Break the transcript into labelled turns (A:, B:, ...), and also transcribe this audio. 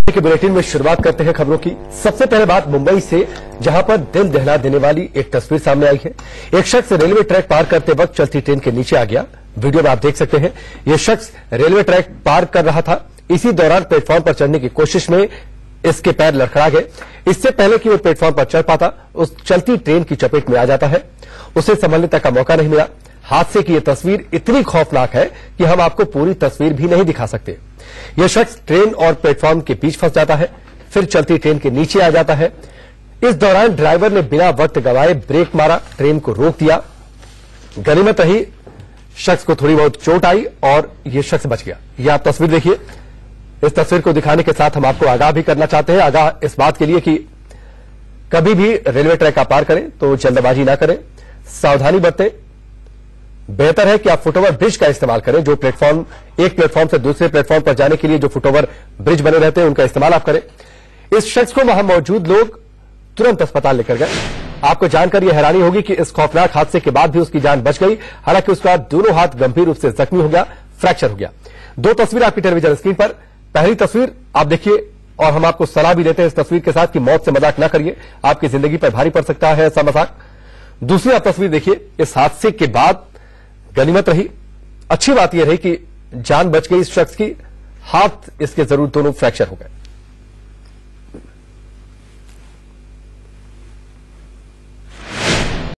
A: के बुलेटिन में शुरुआत करते हैं खबरों की। सबसे पहले बात मुंबई से, जहां पर दिल दहला देने वाली एक तस्वीर सामने आई है। एक शख्स रेलवे ट्रैक पार करते वक्त चलती ट्रेन के नीचे आ गया। वीडियो में आप देख सकते हैं, यह शख्स रेलवे ट्रैक पार कर रहा था। इसी दौरान प्लेटफॉर्म पर चढ़ने की कोशिश में इसके पैर लड़खड़ा गए। इससे पहले कि वो प्लेटफॉर्म पर चढ़ पाता, उस चलती ट्रेन की चपेट में आ जाता है। उसे संभलने तक का मौका नहीं मिला। हादसे की यह तस्वीर इतनी खौफनाक है कि हम आपको पूरी तस्वीर भी नहीं दिखा सकते। यह शख्स ट्रेन और प्लेटफॉर्म के बीच फंस जाता है, फिर चलती ट्रेन के नीचे आ जाता है। इस दौरान ड्राइवर ने बिना वक्त गंवाए ब्रेक मारा, ट्रेन को रोक दिया। गनीमत रही, शख्स को थोड़ी बहुत चोट आई और यह शख्स बच गया। यह आप तस्वीर देखिए। इस तस्वीर को दिखाने के साथ हम आपको आगाह भी करना चाहते हैं, आगाह इस बात के लिए कि कभी भी रेलवे ट्रैक आप पार करें तो जल्दबाजी ना करें, सावधानी बरतें। बेहतर है कि आप फुटओवर ब्रिज का इस्तेमाल करें। जो प्लेटफॉर्म, एक प्लेटफॉर्म से दूसरे प्लेटफॉर्म पर जाने के लिए जो फुटओवर ब्रिज बने रहते हैं, उनका इस्तेमाल आप करें। इस शख्स को वहां मौजूद लोग तुरंत अस्पताल लेकर गए। आपको जानकर यह हैरानी होगी कि इस खौफनाक हादसे के बाद भी उसकी जान बच गई। हालांकि उसका दोनों हाथ गंभीर रूप से जख्मी हो गया, फ्रैक्चर हो गया। दो तस्वीर आपकी टेलीविजन स्क्रीन पर। पहली तस्वीर आप देखिए और हम आपको सलाह भी देते हैं इस तस्वीर के साथ कि मौत से मजाक न करिए, आपकी जिंदगी पर भारी पड़ सकता है ऐसा मजाक। दूसरी आप तस्वीर देखिए। इस हादसे के बाद गनीमत रही, अच्छी बात यह रही कि जान बच गई इस शख्स की। हाथ इसके जरूर दोनों फ्रैक्चर हो गए।